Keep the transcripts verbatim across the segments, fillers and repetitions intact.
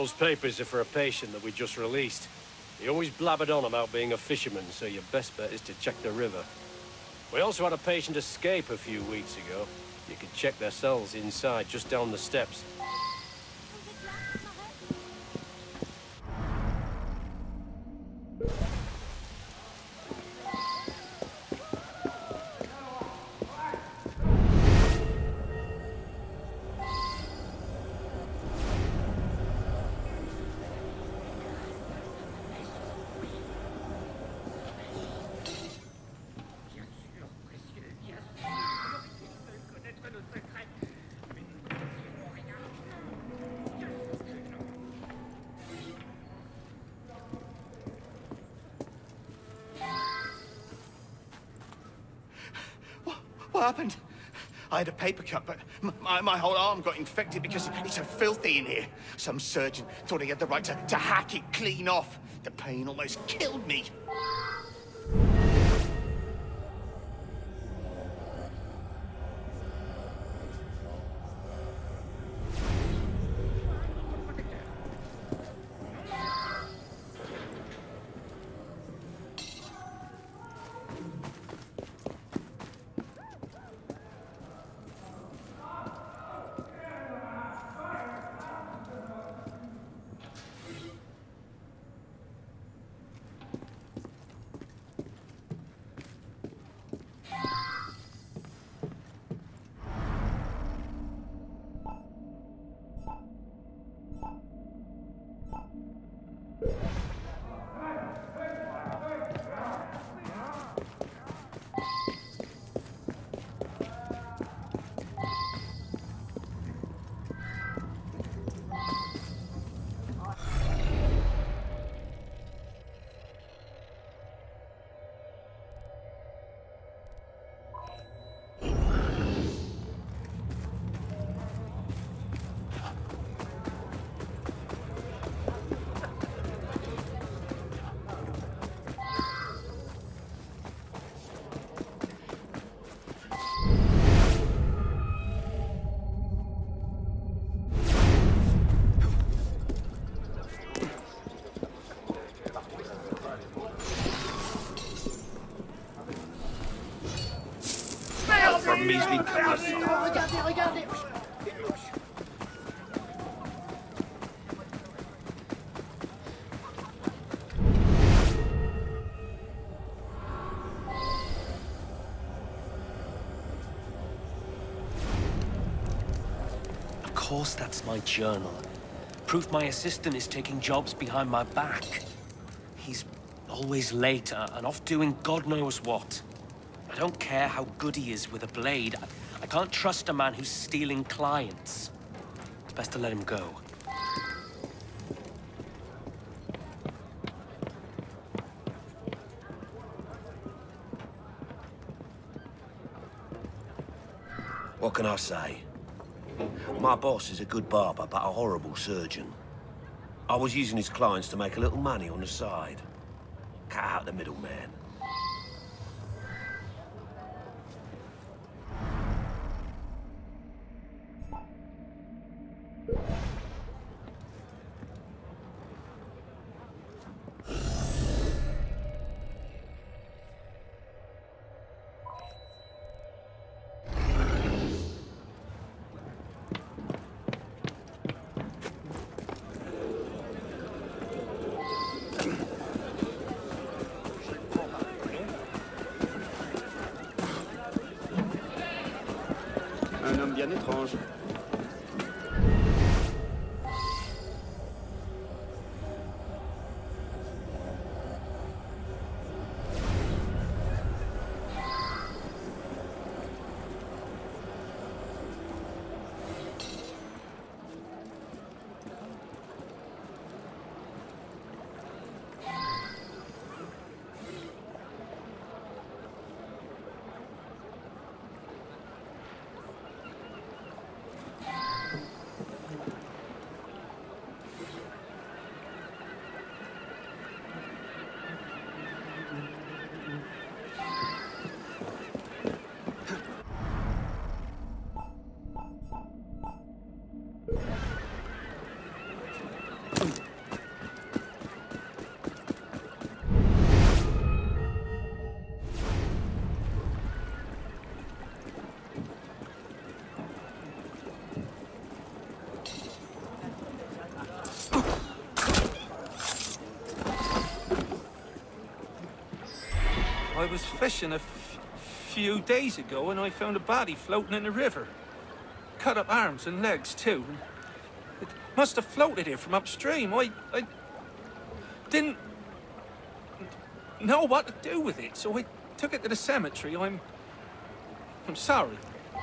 Those papers are for a patient that we just released. He always blabbered on about being a fisherman, so your best bet is to check the river. We also had a patient escape a few weeks ago. You could check their cells inside, just down the steps. What happened? I had a paper cut, but my, my whole arm got infected because it's so filthy in here. Some surgeon thought he had the right to, to hack it clean off. The pain almost killed me. Measly Regardez, regardez. Of course that's my journal. Proof my assistant is taking jobs behind my back. He's always late and off doing God knows what. I don't care how good he is with a blade. I, I can't trust a man who's stealing clients. It's best to let him go. What can I say? My boss is a good barber, but a horrible surgeon. I was using his clients to make a little money on the side. Cut out the middleman. Un homme bien étrange. I was fishing a f few days ago and I found a body floating in the river. Cut up arms and legs, too. It must have floated here from upstream. I... I didn't know what to do with it, so I took it to the cemetery. I'm... I'm sorry.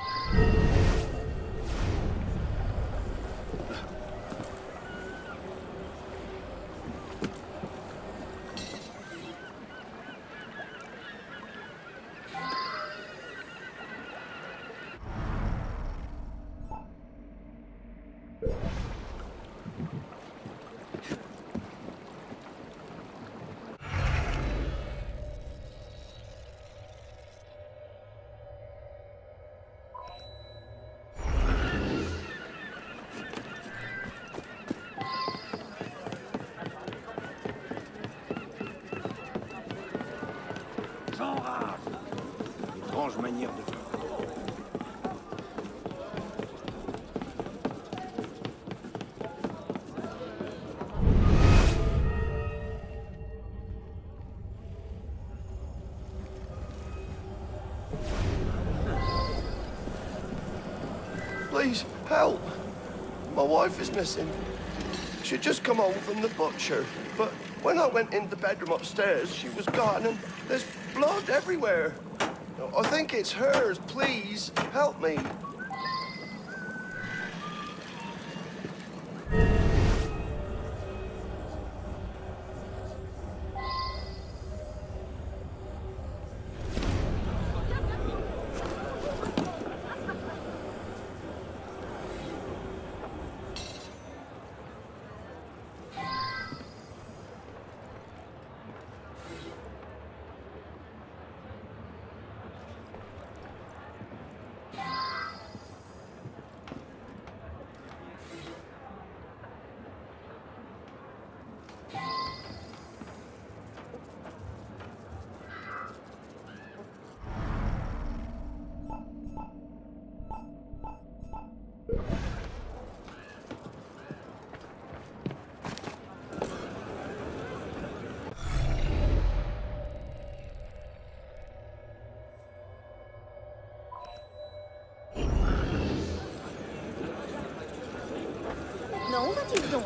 Étrange manière de faire. Please, help! My wife is missing. She'd just come home from the butcher, but when I went in the bedroom upstairs, she was gone and there's blood everywhere. I think it's hers. Please, help me. Non, va-t-il donc?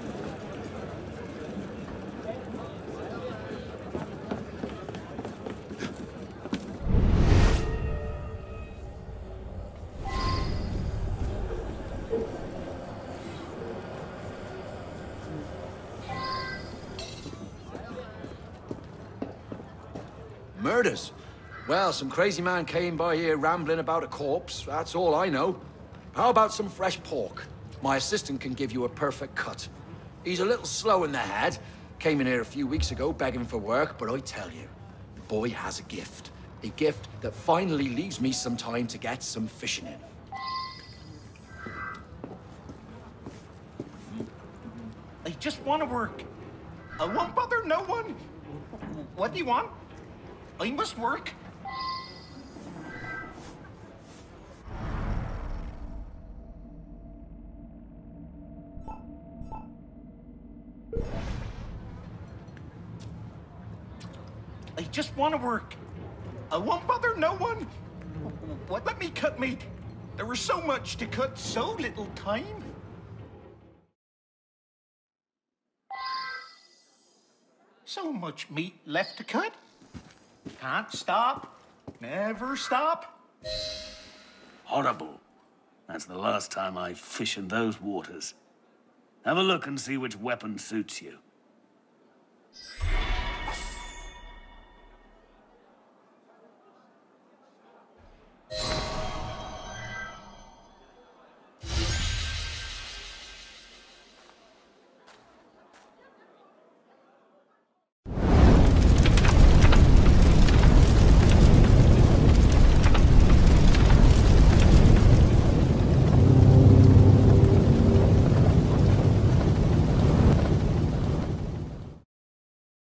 Murders? Well, some crazy man came by here rambling about a corpse. That's all I know. How about some fresh pork? My assistant can give you a perfect cut. He's a little slow in the head. Came in here a few weeks ago begging for work, but I tell you, the boy has a gift. A gift that finally leaves me some time to get some fishing in. I just want to work. I won't bother no one. What do you want? I must work. I just want to work. I won't bother no one. What? Let me cut meat. There was so much to cut, so little time. So much meat left to cut. Can't stop. Never stop. Horrible. That's the last time I fish in those waters. Have a look and see which weapon suits you.